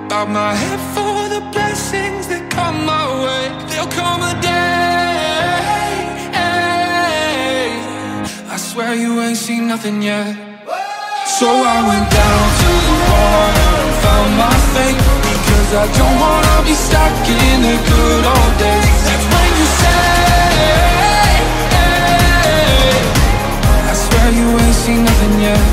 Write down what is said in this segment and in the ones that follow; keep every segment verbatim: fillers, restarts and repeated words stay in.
Bow my head for the blessings that come my way. There'll come a day, I swear you ain't seen nothing yet. So I went down to the water and found my fate, because I don't wanna be stuck in the good old days. That's when you say, I swear you ain't seen nothing yet.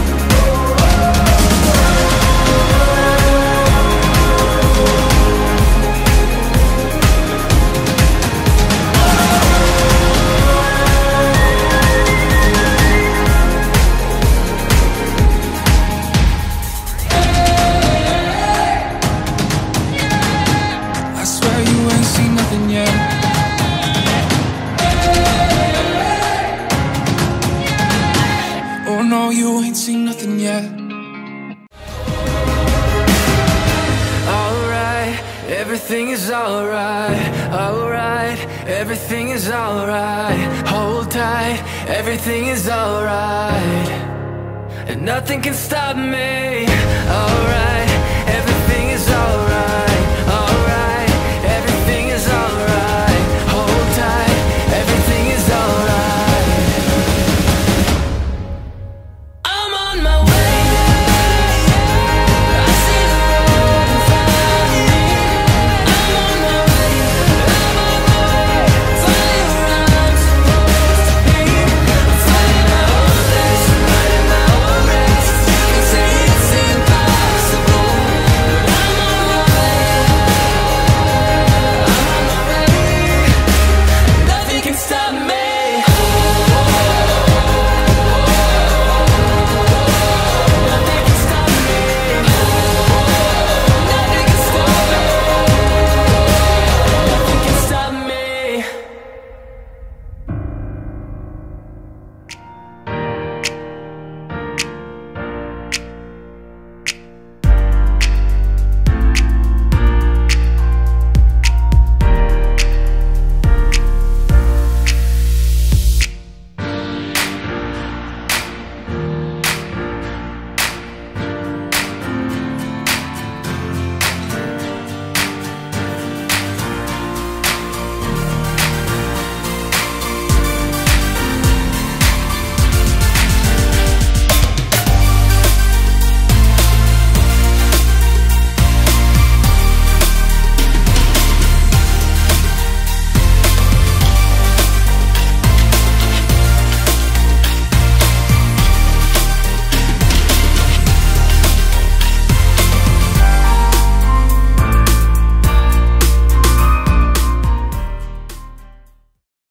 Everything is alright, alright, everything is alright. Hold tight, everything is alright, and nothing can stop me. Alright, everything